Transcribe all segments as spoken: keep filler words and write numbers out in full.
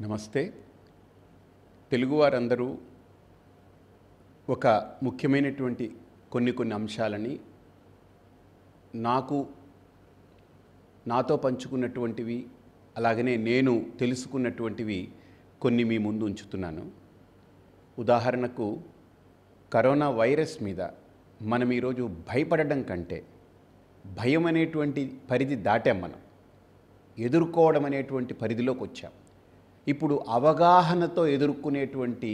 నమస్తే. తెలుగువారందరూ ఒక ముఖ్యమైనటువంటి కొన్ని కొన్ని అంశాలని నాకు నాతో పంచుకున్నటువంటివి, అలాగనే నేను తెలుసుకున్నటువంటివి కొన్ని మీ ముందు ఉంచుతున్నాను. ఉదాహరణకు కరోనా వైరస్ మీద మనం ఈరోజు భయపడడం కంటే భయం అనేటువంటి పరిధి దాటాం. మనం ఎదుర్కోవడం అనేటువంటి పరిధిలోకి వచ్చాం. ఇప్పుడు అవగాహనతో ఎదుర్కొనేటువంటి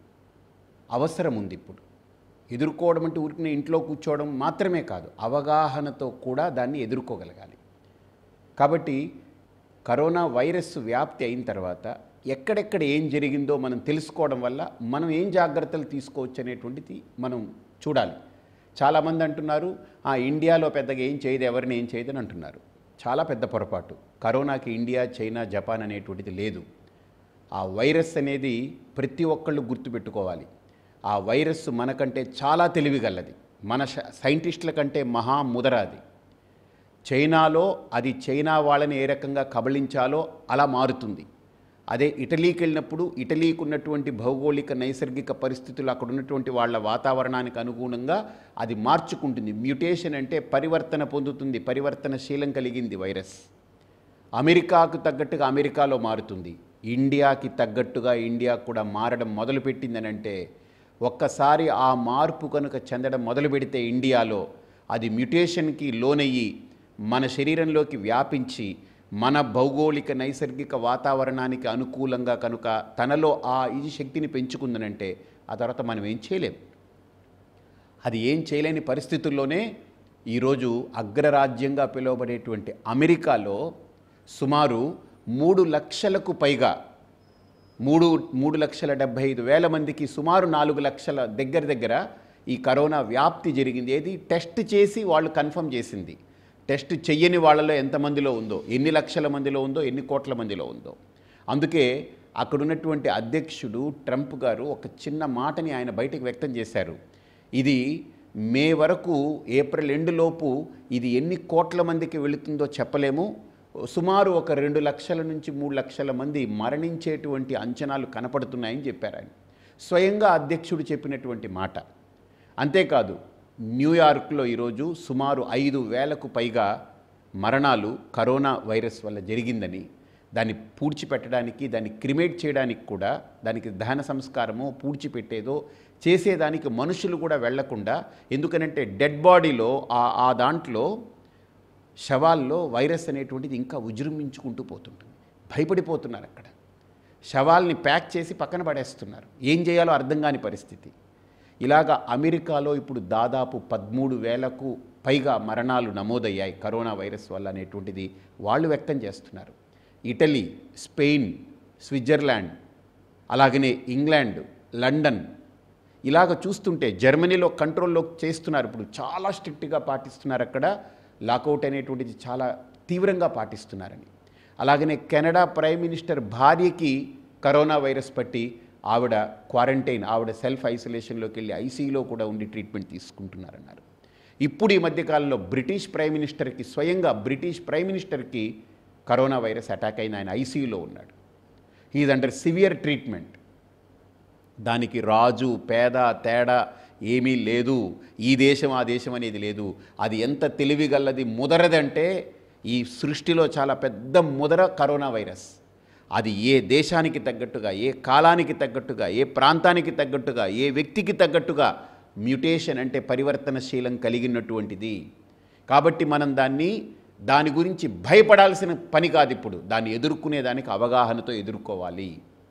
అవసరం ఉంది. ఇప్పుడు ఎదుర్కోవడం అంటే ఊరికి ఇంట్లో కూర్చోవడం మాత్రమే కాదు, అవగాహనతో కూడా దాన్ని ఎదుర్కోగలగాలి. కాబట్టి కరోనా వైరస్ వ్యాప్తి అయిన తర్వాత ఎక్కడెక్కడ ఏం జరిగిందో మనం తెలుసుకోవడం వల్ల మనం ఏం జాగ్రత్తలు తీసుకోవచ్చు అనేటువంటిది మనం చూడాలి. చాలామంది అంటున్నారు, ఆ ఇండియాలో పెద్దగా ఏం చేయదు, ఎవరిని ఏం చేయదని అంటున్నారు. చాలా పెద్ద పొరపాటు. కరోనాకి ఇండియా, చైనా, జపాన్ అనేటువంటిది లేదు. ఆ వైరస్ అనేది ప్రతి ఒక్కళ్ళు గుర్తుపెట్టుకోవాలి. ఆ వైరస్ మనకంటే చాలా తెలివిగలది. మన సైంటిస్టుల కంటే మహా ముదరాది. చైనాలో అది చైనా వాళ్ళని ఏ రకంగా కబళించాలో అలా మారుతుంది. అదే ఇటలీకి వెళ్ళినప్పుడు ఇటలీకి ఉన్నటువంటి భౌగోళిక నైసర్గిక పరిస్థితులు, అక్కడ ఉన్నటువంటి వాళ్ళ వాతావరణానికి అనుగుణంగా అది మార్చుకుంటుంది. మ్యూటేషన్ అంటే పరివర్తన పొందుతుంది, పరివర్తనశీలం కలిగింది వైరస్. అమెరికాకు తగ్గట్టుగా అమెరికాలో మారుతుంది. ఇండియాకి తగ్గట్టుగా ఇండియా కూడా మారడం మొదలుపెట్టిందని అంటే, ఒక్కసారి ఆ మార్పు కనుక చెందడం మొదలు పెడితే ఇండియాలో అది మ్యుటేషన్కి లోనయ్యి మన శరీరంలోకి వ్యాపించి మన భౌగోళిక నైసర్గిక వాతావరణానికి అనుకూలంగా కనుక తనలో ఆ ఈ శక్తిని పెంచుకుందనంటే ఆ తర్వాత మనం ఏం చేయలేం. అది ఏం చేయలేని పరిస్థితుల్లోనే ఈరోజు అగ్రరాజ్యంగా పిలువబడేటువంటి అమెరికాలో సుమారు మూడు లక్షలకు పైగా మూడు మూడు లక్షల డెబ్భై ఐదు వేల మందికి సుమారు నాలుగు లక్షల దగ్గర దగ్గర ఈ కరోనా వ్యాప్తి జరిగింది. ఏది టెస్ట్ చేసి వాళ్ళు కన్ఫర్మ్ చేసింది. టెస్ట్ చెయ్యని వాళ్ళలో ఎంతమందిలో ఉందో, ఎన్ని లక్షల మందిలో ఉందో, ఎన్ని కోట్ల మందిలో ఉందో. అందుకే అక్కడ ఉన్నటువంటి అధ్యక్షుడు ట్రంప్ గారు ఒక చిన్న మాటని ఆయన బయటకు వ్యక్తం చేశారు. ఇది మే వరకు, ఏప్రిల్ ఎండులోపు ఇది ఎన్ని కోట్ల మందికి వెళుతుందో చెప్పలేము, సుమారు ఒక రెండు లక్షల నుంచి మూడు లక్షల మంది మరణించేటువంటి అంచనాలు కనపడుతున్నాయని చెప్పారు ఆయన. స్వయంగా అధ్యక్షుడు చెప్పినటువంటి మాట. అంతేకాదు, న్యూయార్క్లో ఈరోజు సుమారు ఐదు వేలకు పైగా మరణాలు కరోనా వైరస్ వల్ల జరిగిందని, దాన్ని పూడ్చిపెట్టడానికి, దాన్ని క్రిమేట్ చేయడానికి కూడా, దానికి దహన సంస్కారమో పూడ్చిపెట్టేదో చేసేదానికి మనుషులు కూడా వెళ్లకుండా, ఎందుకనంటే డెడ్ బాడీలో ఆ దాంట్లో శవాల్లో వైరస్ అనేటువంటిది ఇంకా విజృంభించుకుంటూ పోతుంటుంది. భయపడిపోతున్నారు. అక్కడ శవాల్ని ప్యాక్ చేసి పక్కన పడేస్తున్నారు. ఏం చేయాలో అర్థం కాని పరిస్థితి. ఇలాగా అమెరికాలో ఇప్పుడు దాదాపు పదమూడు వేలకు పైగా మరణాలు నమోదయ్యాయి కరోనా వైరస్ వల్ల అనేటువంటిది వాళ్ళు వ్యక్తం చేస్తున్నారు. ఇటలీ, స్పెయిన్, స్విట్జర్లాండ్, అలాగనే ఇంగ్లాండ్, లండన్, ఇలాగ చూస్తుంటే జర్మనీలో కంట్రోల్లో చేస్తున్నారు. ఇప్పుడు చాలా స్ట్రిక్ట్గా పాటిస్తున్నారు. అక్కడ లాకౌట్ అనేటువంటిది చాలా తీవ్రంగా పాటిస్తున్నారని. అలాగనే కెనడా ప్రైమ్ మినిస్టర్ భార్యకి కరోనా వైరస్ పట్టి ఆవిడ క్వారంటైన్, ఆవిడ సెల్ఫ్ ఐసోలేషన్లోకి వెళ్ళి ఐసీయూలో కూడా ఉండి ట్రీట్మెంట్ తీసుకుంటున్నారన్నారు. ఇప్పుడు ఈ మధ్యకాలంలో బ్రిటిష్ ప్రైమ్ మినిస్టర్కి, స్వయంగా బ్రిటిష్ ప్రైమ్ మినిస్టర్కి కరోనా వైరస్ అటాక్ అయిన ఆయన ఐసీయూలో ఉన్నాడు. He's under severe treatment. దానికి రాజు పేద తేడా ఏమీ లేదు. ఈ దేశం ఆ దేశం అనేది లేదు. అది ఎంత తెలివిగలది, ముదరదంటే ఈ సృష్టిలో చాలా పెద్ద ముదర కరోనా వైరస్. అది ఏ దేశానికి తగ్గట్టుగా, ఏ కాలానికి తగ్గట్టుగా, ఏ ప్రాంతానికి తగ్గట్టుగా, ఏ వ్యక్తికి తగ్గట్టుగా మ్యుటేషన్ అంటే పరివర్తనశీలం కలిగినటువంటిది. కాబట్టి మనం దాన్ని దాని గురించి భయపడాల్సిన పని కాదు. ఇప్పుడు దాన్ని ఎదుర్కొనేదానికి అవగాహనతో ఎదుర్కోవాలి.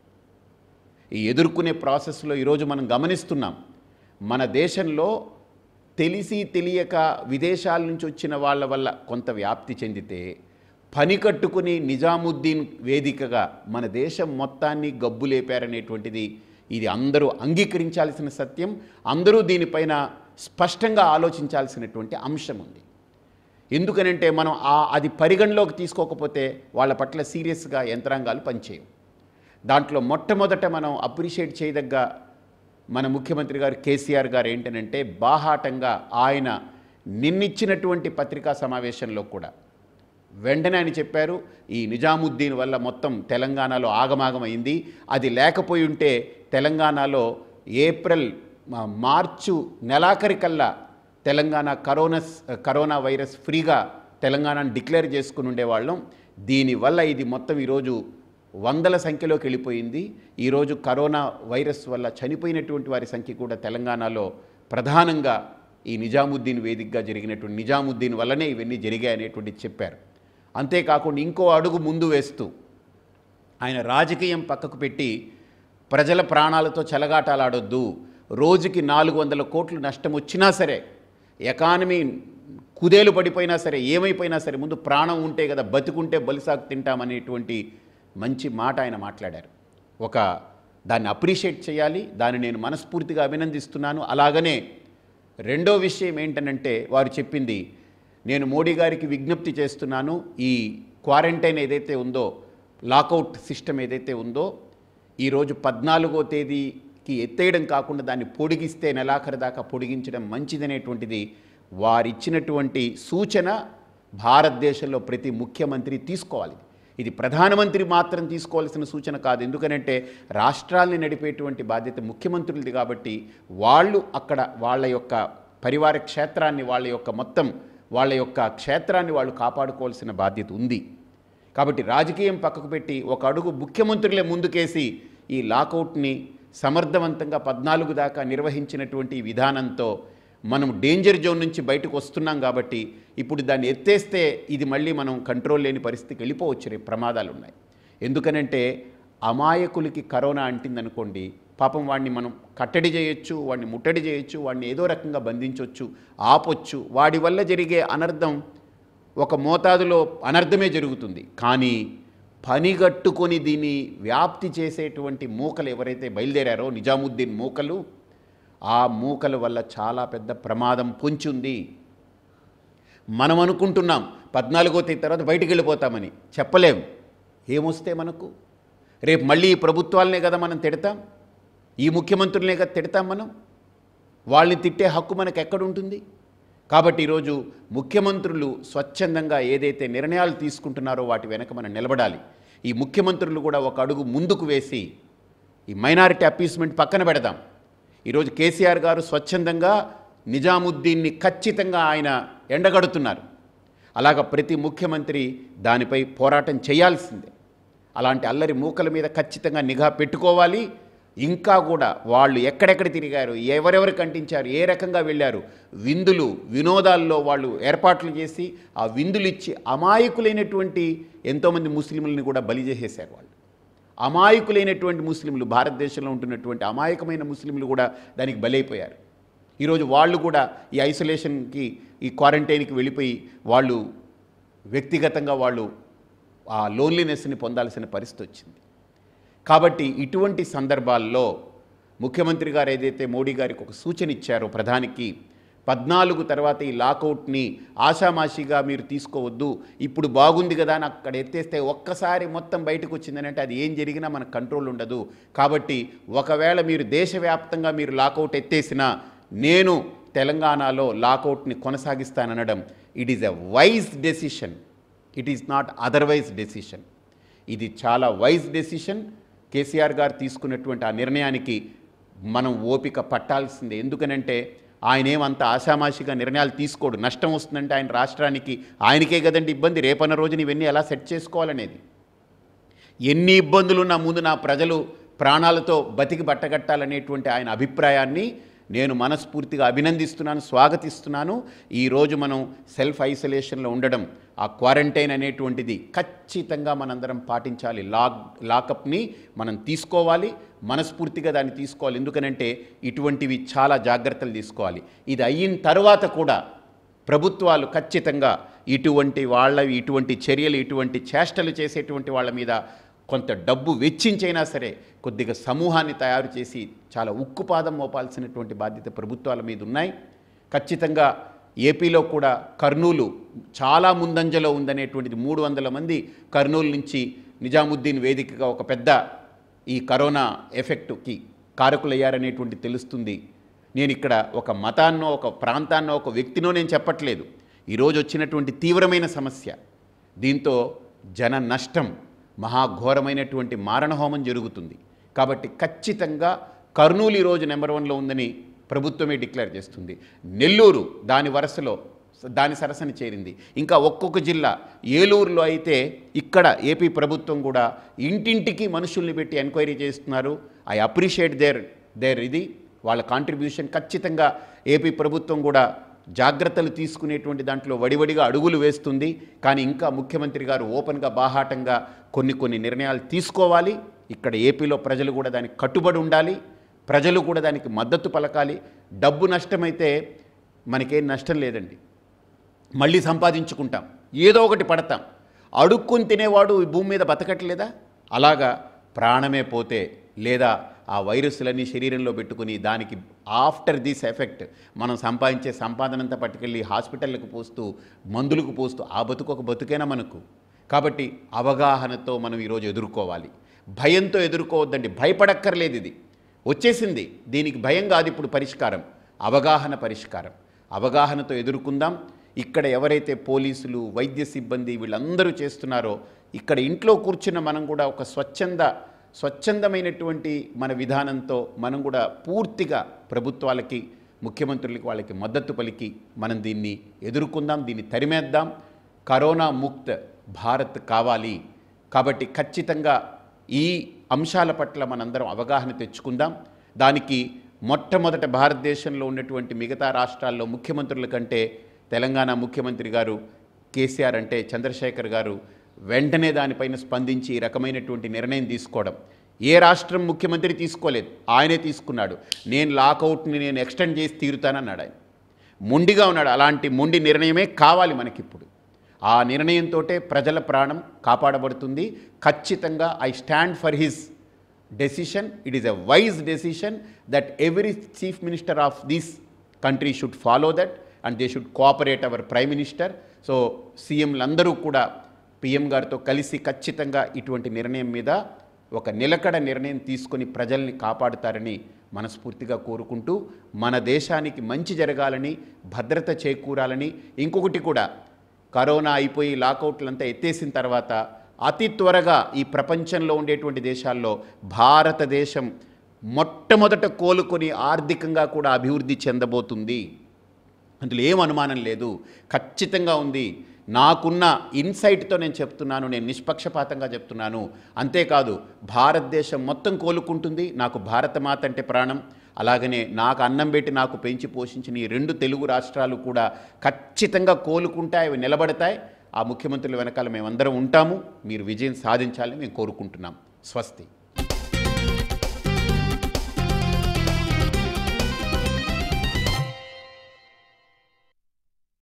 ఈ ఎదుర్కొనే ప్రాసెస్లో ఈరోజు మనం గమనిస్తున్నాం, మన దేశంలో తెలిసి తెలియక విదేశాల నుంచి వచ్చిన వాళ్ళ వల్ల కొంత వ్యాప్తి చెందితే, పని కట్టుకుని నిజాముద్దీన్ వేదికగా మన దేశం మొత్తాన్ని గబ్బు లేపారనేటువంటిది ఇది అందరూ అంగీకరించాల్సిన సత్యం. అందరూ దీనిపైన స్పష్టంగా ఆలోచించాల్సినటువంటి అంశం ఉంది. ఎందుకనంటే మనం ఆ అది పరిగణలోకి తీసుకోకపోతే వాళ్ళ పట్ల సీరియస్గా యంత్రాంగాలు పనిచేయవు. దాంట్లో మొట్టమొదట మనం అప్రిషియేట్ చేయదగ్గ మన ముఖ్యమంత్రి గారు కేసీఆర్ గారు ఏంటనంటే, బాహాటంగా ఆయన నిన్నిచ్చినటువంటి పత్రికా సమావేశంలో కూడా వెంటనే ఆయన చెప్పారు, ఈ నిజాముద్దీన్ వల్ల మొత్తం తెలంగాణలో ఆగమాగమైంది. అది లేకపోయి ఉంటే తెలంగాణలో ఏప్రిల్ మార్చు నెలాఖరికల్లా తెలంగాణ కరోనా కరోనా వైరస్ ఫ్రీగా తెలంగాణను డిక్లేర్ చేసుకుని ఉండేవాళ్ళం. దీనివల్ల ఇది మొత్తం ఈరోజు వందల సంఖ్యలోకి వెళ్ళిపోయింది. ఈరోజు కరోనా వైరస్ వల్ల చనిపోయినటువంటి వారి సంఖ్య కూడా తెలంగాణలో ప్రధానంగా ఈ నిజాముద్దీన్ వేదికగా జరిగినటువంటి నిజాముద్దీన్ వల్లనే ఇవన్నీ జరిగాయనేటువంటిది చెప్పారు. అంతేకాకుండా ఇంకో అడుగు ముందు వేస్తూ ఆయన రాజకీయం పక్కకు పెట్టి ప్రజల ప్రాణాలతో చెలగాటాలాడొద్దు, రోజుకి నాలుగు వందల కోట్లు నష్టం వచ్చినా సరే, ఎకానమీ కుదేలు పడిపోయినా సరే, ఏమైపోయినా సరే, ముందు ప్రాణం ఉంటే కదా బతుకుంటే బలిసాకు తింటామనేటువంటి మంచి మాట ఆయన మాట్లాడారు. ఒక దాన్ని అప్రిషియేట్ చేయాలి, దాన్ని నేను మనస్ఫూర్తిగా అభినందిస్తున్నాను. అలాగనే రెండో విషయం ఏంటనంటే వారు చెప్పింది, నేను మోడీ గారికి విజ్ఞప్తి చేస్తున్నాను, ఈ క్వారంటైన్ ఏదైతే ఉందో, లాకౌట్ సిస్టమ్ ఏదైతే ఉందో, ఈరోజు పద్నాలుగో తేదీకి ఎత్తేయడం కాకుండా దాన్ని పొడిగిస్తే నెలాఖరు దాకా పొడిగించడం మంచిదనేటువంటిది వారిచ్చినటువంటి సూచన భారతదేశంలో ప్రతి ముఖ్యమంత్రి తీసుకోవాలి. ఇది ప్రధానమంత్రి మాత్రం తీసుకోవాల్సిన సూచన కాదు. ఎందుకనంటే రాష్ట్రాల్ని నడిపేటువంటి బాధ్యత ముఖ్యమంత్రులది కాబట్టి వాళ్ళు అక్కడ వాళ్ళ యొక్క పరివార క్షేత్రాన్ని, వాళ్ళ యొక్క మొత్తం వాళ్ళ యొక్క క్షేత్రాన్ని వాళ్ళు కాపాడుకోవాల్సిన బాధ్యత ఉంది. కాబట్టి రాజకీయం పక్కకు పెట్టి ఒక అడుగు ముఖ్యమంత్రులే ముందుకేసి ఈ లాకౌట్ని సమర్థవంతంగా పద్నాలుగు దాకా నిర్వహించినటువంటి విధానంతో మనం డేంజర్ జోన్ నుంచి బయటకు వస్తున్నాం. కాబట్టి ఇప్పుడు దాన్ని ఎత్తేస్తే ఇది మళ్ళీ మనం కంట్రోల్ లేని పరిస్థితికి వెళ్ళిపోవచ్చు, రేపు ప్రమాదాలు ఉన్నాయి. ఎందుకనంటే అమాయకులకి కరోనా అంటిందనుకోండి, పాపం వాడిని మనం కట్టడి చేయొచ్చు, వాడిని ముట్టడి చేయొచ్చు, వాడిని ఏదో రకంగా బంధించవచ్చు, ఆపొచ్చు. వాడి వల్ల జరిగే అనర్థం ఒక మోతాదులో అనర్థమే జరుగుతుంది. కానీ పనిగట్టుకొని దీన్ని వ్యాప్తి చేసేటువంటి మూకలు ఎవరైతే బయలుదేరారో, నిజాముద్దీన్ మూకలు, ఆ మూకల వల్ల చాలా పెద్ద ప్రమాదం పొంచుంది. మనం అనుకుంటున్నాం పద్నాలుగో తేదీ తర్వాత బయటికి వెళ్ళిపోతామని, చెప్పలేం. ఏమొస్తే మనకు రేపు మళ్ళీ ఈ ప్రభుత్వాలనే కదా మనం తిడతాం, ఈ ముఖ్యమంత్రులనే కదా తిడతాం మనం. వాళ్ళని తిట్టే హక్కు మనకు ఎక్కడుంటుంది? కాబట్టి ఈరోజు ముఖ్యమంత్రులు స్వచ్ఛందంగా ఏదైతే నిర్ణయాలు తీసుకుంటున్నారో వాటి వెనక మనం నిలబడాలి. ఈ ముఖ్యమంత్రులు కూడా ఒక అడుగు ముందుకు వేసి ఈ మైనారిటీ అపీస్మెంట్ పక్కన పెడదాం. ఈరోజు కేసీఆర్ గారు స్వచ్ఛందంగా నిజాముద్దీన్ని ఖచ్చితంగా ఆయన ఎండగడుతున్నారు. అలాగ ప్రతి ముఖ్యమంత్రి దానిపై పోరాటం చేయాల్సిందే. అలాంటి అల్లరి మూకల మీద ఖచ్చితంగా నిఘా పెట్టుకోవాలి. ఇంకా కూడా వాళ్ళు ఎక్కడెక్కడ తిరిగారు, ఎవరెవరు కంటించారు, ఏ రకంగా వెళ్ళారు, విందులు వినోదాల్లో వాళ్ళు ఏర్పాట్లు చేసి ఆ విందులు ఇచ్చి అమాయకులైనటువంటి ఎంతోమంది ముస్లింలని కూడా బలి చేసేశారు. వాళ్ళు అమాయకులైనటువంటి ముస్లింలు, భారతదేశంలో ఉంటున్నటువంటి అమాయకమైన ముస్లింలు కూడా దానికి బలైపోయారు. ఈరోజు వాళ్ళు కూడా ఈ ఐసోలేషన్కి, ఈ క్వారంటైన్కి వెళ్ళిపోయి వాళ్ళు వ్యక్తిగతంగా వాళ్ళు ఆ లోన్లీనెస్ని పొందాల్సిన పరిస్థితి వచ్చింది. కాబట్టి ఇటువంటి సందర్భాల్లో ముఖ్యమంత్రి గారు ఏదైతే మోడీ గారికి ఒక సూచన ఇచ్చారో ప్రధానికి, పద్నాలుగు తర్వాత ఈ లాకౌట్ని ఆషామాషిగా మీరు తీసుకోవద్దు, ఇప్పుడు బాగుంది కదా అని అక్కడ ఎత్తేస్తే ఒక్కసారి మొత్తం బయటకు వచ్చిందని అంటే అది ఏం జరిగినా మనకు కంట్రోల్ ఉండదు. కాబట్టి ఒకవేళ మీరు దేశవ్యాప్తంగా మీరు లాకౌట్ ఎత్తేసినా నేను తెలంగాణలో లాకౌట్ని కొనసాగిస్తాననడం it is a wise decision, it is not otherwise decision. ఇది చాలా వైజ్ డెసిషన్. కేసీఆర్ గారు తీసుకున్నటువంటి ఆ నిర్ణయానికి మనం ఓపిక పట్టాల్సిందే. ఎందుకనంటే ఆయన ఏమంత ఆషామాషిగా నిర్ణయాలు తీసుకోడు. నష్టం వస్తుందంటే ఆయన రాష్ట్రానికి ఆయనకే కదండి ఇబ్బంది. రేపన్న రోజున ఇవన్నీ ఎలా సెట్ చేసుకోవాలనేది, ఎన్ని ఇబ్బందులున్నా ముందు నా ప్రజలు ప్రాణాలతో బతికి బట్టగట్టాలనేటువంటి ఆయన అభిప్రాయాన్ని నేను మనస్ఫూర్తిగా అభినందిస్తున్నాను, స్వాగతిస్తున్నాను. ఈరోజు మనం సెల్ఫ్ ఐసోలేషన్లో ఉండడం, ఆ క్వారంటైన్ అనేటువంటిది ఖచ్చితంగా మనందరం పాటించాలి. లాక్ లాకప్ని మనం తీసుకోవాలి, మనస్ఫూర్తిగా దాన్ని తీసుకోవాలి. ఎందుకనంటే ఇటువంటివి చాలా జాగ్రత్తలు తీసుకోవాలి. ఇది అయిన తర్వాత కూడా ప్రభుత్వాలు ఖచ్చితంగా ఇటువంటి వాళ్ళ ఇటువంటి చర్యలు, ఇటువంటి చేష్టలు చేసేటువంటి వాళ్ళ మీద కొంత డబ్బు వెచ్చించైనా సరే కొద్దిగా సమూహాన్ని తయారు చేసి చాలా ఉక్కుపాదం మోపాల్సినటువంటి బాధ్యత ప్రభుత్వాల మీద ఉన్నాయి. ఖచ్చితంగా ఏపీలో కూడా కర్నూలు చాలా ముందంజలో ఉందనేటువంటిది, మూడు వందల మంది కర్నూలు నుంచి నిజాముద్దీన్ వేదికగా ఒక పెద్ద ఈ కరోనా ఎఫెక్ట్కి కారకులయ్యారనేటువంటి తెలుస్తుంది. నేను ఇక్కడ ఒక మతాన్నో, ఒక ప్రాంతాన్నో, ఒక వ్యక్తినో నేను చెప్పట్లేదు. ఈరోజు వచ్చినటువంటి తీవ్రమైన సమస్య దీంతో జన నష్టం, మహాఘోరమైనటువంటి మారణహోమం జరుగుతుంది. కాబట్టి ఖచ్చితంగా కర్నూలు ఈరోజు నెంబర్ వన్లో ఉందని ప్రభుత్వమే డిక్లేర్ చేస్తుంది. నెల్లూరు దాని వరుసలో దాని సరసన చేరింది. ఇంకా ఒక్కొక్క జిల్లా, ఏలూరులో అయితే ఇక్కడ ఏపీ ప్రభుత్వం కూడా ఇంటింటికి మనుషుల్ని పెట్టి ఎంక్వైరీ చేస్తున్నారు. ఐ అప్రిషియేట్ దేర్ దేర్ ఇది వాళ్ళ కాంట్రిబ్యూషన్. ఖచ్చితంగా ఏపీ ప్రభుత్వం కూడా జాగ్రత్తలు తీసుకునేటువంటి దాంట్లో వడివడిగా అడుగులు వేస్తుంది. కానీ ఇంకా ముఖ్యమంత్రి గారు ఓపెన్గా బాహాటంగా కొన్ని కొన్ని నిర్ణయాలు తీసుకోవాలి. ఇక్కడ ఏపీలో ప్రజలు కూడా దానికి కట్టుబడి ఉండాలి. ప్రజలు కూడా దానికి మద్దతు పలకాలి. డబ్బు నష్టమైతే మనకేం నష్టం లేదండి, మళ్ళీ సంపాదించుకుంటాం, ఏదో ఒకటి పడతాం. అడుక్కుని తినేవాడు ఈ భూమి మీద బతకట్లేదా? అలాగా ప్రాణమే పోతే లేదా ఆ వైరస్లన్నీ శరీరంలో పెట్టుకుని దానికి ఆఫ్టర్ దిస్ ఎఫెక్ట్ మనం సంపాదించే సంపాదనంతా పట్టుకెళ్ళి హాస్పిటళ్ళకు పోస్తూ మందులకు పోస్తూ ఆ బతుకు ఒక బతుకేనా మనకు? కాబట్టి అవగాహనతో మనం ఈరోజు ఎదుర్కోవాలి. భయంతో ఎదుర్కోవద్దండి, భయపడక్కర్లేదు. ఇది వచ్చేసింది, దీనికి భయం కాదు ఇప్పుడు పరిష్కారం, అవగాహన పరిష్కారం. అవగాహనతో ఎదుర్కొందాం. ఇక్కడ ఎవరైతే పోలీసులు, వైద్య సిబ్బంది వీళ్ళందరూ చేస్తున్నారో ఇక్కడ ఇంట్లో కూర్చున్న మనం కూడా ఒక స్వచ్ఛంద స్వచ్ఛందమైనటువంటి మన విధానంతో మనం కూడా పూర్తిగా ప్రభుత్వాలకి, ముఖ్యమంత్రులకి వాళ్ళకి మద్దతు పలికి మనం దీన్ని ఎదుర్కొందాం, దీన్ని తరిమేద్దాం. కరోనా ముక్త్ భారత్ కావాలి. కాబట్టి ఖచ్చితంగా ఈ అంశాల పట్ల మనందరం అవగాహన తెచ్చుకుందాం. దానికి మొట్టమొదట భారతదేశంలో ఉన్నటువంటి మిగతా రాష్ట్రాల్లో ముఖ్యమంత్రుల కంటే తెలంగాణ ముఖ్యమంత్రి గారు కేసీఆర్ అంటే చంద్రశేఖర్ గారు వెంటనే దానిపైన స్పందించి ఈ రకమైనటువంటి నిర్ణయం తీసుకోవడం ఏ రాష్ట్రం ముఖ్యమంత్రి తీసుకోలేదు, ఆయనే తీసుకున్నాడు. నేను లాకౌట్ని నేను ఎక్స్టెండ్ చేసి తీరుతానన్నాడు. ఆయన మొండిగా ఉన్నాడు. అలాంటి మొండి నిర్ణయమే కావాలి మనకిప్పుడు. ఆ నిర్ణయంతో ప్రజల ప్రాణం కాపాడబడుతుంది. ఖచ్చితంగా I stand for his decision. It is a wise decision that every chief minister of this country should follow that and they should cooperate our prime minister. So సీఎంలందరూ కూడా పీఎం గారితో కలిసి ఖచ్చితంగా ఇటువంటి నిర్ణయం మీద ఒక నిలకడ నిర్ణయం తీసుకొని ప్రజల్ని కాపాడుతారని మనస్ఫూర్తిగా కోరుకుంటూ, మన దేశానికి మంచి జరగాలని, భద్రత చేకూరాలని, ఇంకొకటి కూడా కరోనా అయిపోయి లాకౌట్లంతా ఎత్తేసిన తర్వాత అతి త్వరగా ఈ ప్రపంచంలో ఉండేటువంటి దేశాల్లో భారతదేశం మొట్టమొదట కోలుకొని ఆర్థికంగా కూడా అభివృద్ధి చెందబోతుంది. అందులో ఏం అనుమానం లేదు, ఖచ్చితంగా ఉంది. నాకున్న ఇన్సైట్తో నేను చెప్తున్నాను, నేను నిష్పక్షపాతంగా చెప్తున్నాను. అంతేకాదు భారతదేశం మొత్తం కోలుకుంటుంది. నాకు భారతమాత అంటే ప్రాణం. అలాగనే నాకు అన్నం పెట్టి నాకు పెంచి పోషించిన ఈ రెండు తెలుగు రాష్ట్రాలు కూడా ఖచ్చితంగా కోలుకుంటాయి, అవి నిలబడతాయి. ఆ ముఖ్యమంత్రుల వెనకాల మేమందరం ఉంటాము. మీరు విజయం సాధించాలని మేము కోరుకుంటున్నాం. స్వస్తి.